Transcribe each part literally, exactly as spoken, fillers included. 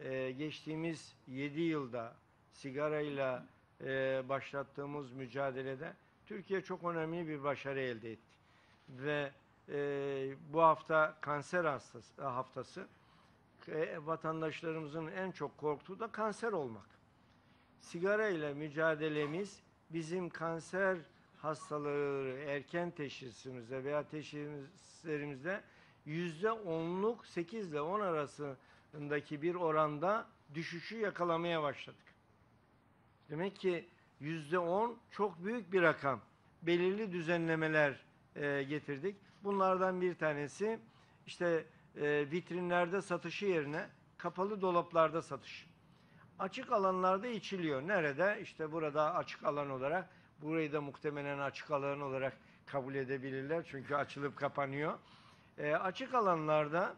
e, geçtiğimiz yedi yılda sigarayla e, başlattığımız mücadelede Türkiye çok önemli bir başarı elde etti. Ve e, bu hafta kanser hastası, haftası. E, vatandaşlarımızın en çok korktuğu da kanser olmak. Sigara ile mücadelemiz bizim kanser hastalığı erken teşhisimizde veya teşhislerimizde yüzde onluk sekiz ile on arasındaki bir oranda düşüşü yakalamaya başladık. Demek ki yüzde on çok büyük bir rakam. Belirli düzenlemeler e, getirdik. Bunlardan bir tanesi işte e, vitrinlerde satışı yerine kapalı dolaplarda satış. Açık alanlarda içiliyor. Nerede? İşte burada açık alan olarak. Burayı da muhtemelen açık alan olarak kabul edebilirler. Çünkü açılıp kapanıyor. E, açık alanlarda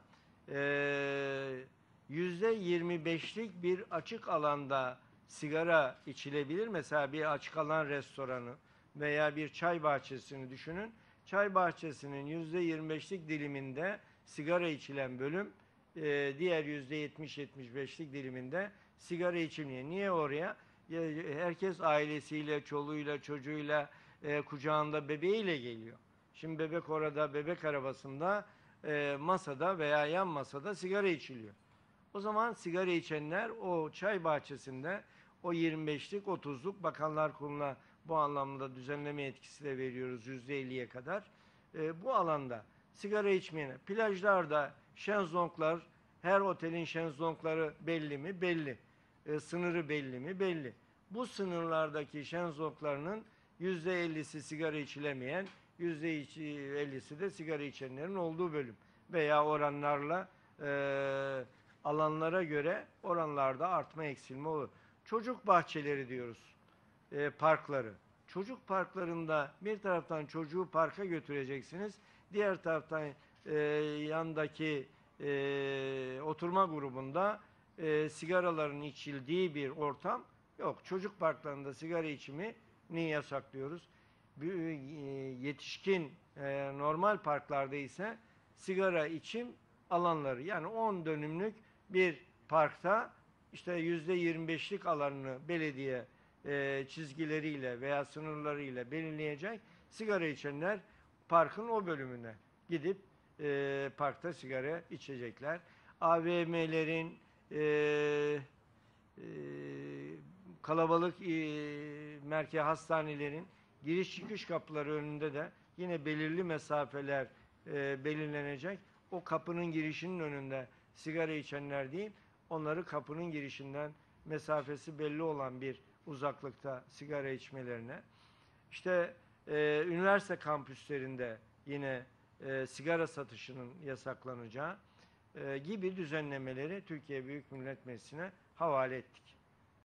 yüzde yirmi beşlik bir açık alanda sigara içilebilir. Mesela bir açık alan restoranı veya bir çay bahçesini düşünün. Çay bahçesinin yüzde yirmi beşlik diliminde sigara içilen bölüm, e, diğer yüzde yetmiş yetmiş beşlik diliminde sigara içilmiyor. Niye oraya? Herkes ailesiyle, çoluğuyla, çocuğuyla, e, kucağında bebeğiyle geliyor. Şimdi bebek orada, bebek arabasında, e, masada veya yan masada sigara içiliyor. O zaman sigara içenler o çay bahçesinde o yirmi beşlik, otuzluk, Bakanlar Kurulu'na bu anlamda düzenleme etkisi de veriyoruz yüzde elliye kadar. E, bu alanda sigara içmeyene, plajlarda şezlonglar, her otelin şezlongları belli mi? Belli. E, sınırı belli mi? Belli. Bu sınırlardaki şezlonglarının yüzde ellisi sigara içilemeyen, yüzde ellisi de sigara içenlerin olduğu bölüm. Veya oranlarla e, alanlara göre oranlarda artma eksilme olur. Çocuk bahçeleri diyoruz, e, parkları. Çocuk parklarında bir taraftan çocuğu parka götüreceksiniz, diğer taraftan e, yandaki e, oturma grubunda e, sigaraların içildiği bir ortam yok. Çocuk parklarında sigara içimi ni yasaklıyoruz. Bir, e, yetişkin e, normal parklarda ise sigara içim alanları, yani on dönümlük bir parkta işte yüzde yirmi beşlik alanını belediye e, çizgileriyle veya sınırlarıyla belirleyecek. Sigara içenler parkın o bölümüne gidip e, parkta sigara içecekler. A V M'lerin e, e, kalabalık e, merkez hastanelerin giriş çıkış kapıları önünde de yine belirli mesafeler e, belirlenecek. O kapının girişinin önünde sigara içenler değil, onları kapının girişinden mesafesi belli olan bir uzaklıkta sigara içmelerine. İşte e, üniversite kampüslerinde yine e, sigara satışının yasaklanacağı e, gibi düzenlemeleri Türkiye Büyük Millet Meclisi'ne havale ettik.